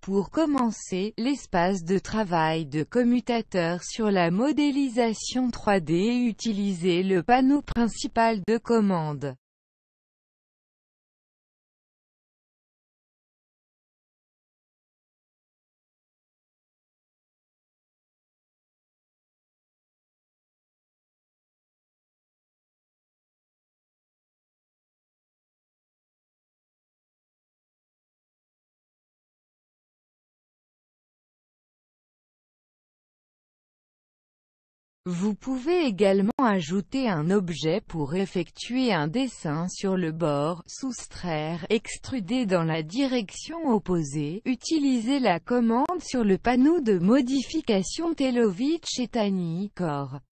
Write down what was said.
Pour commencer, l'espace de travail de commutateur sur la modélisation 3D et utilisez le panneau principal de commande. Vous pouvez également ajouter un objet pour effectuer un dessin sur le bord, soustraire, extruder dans la direction opposée, utilisez la commande sur le panneau de modification Telovich et Tiny Core.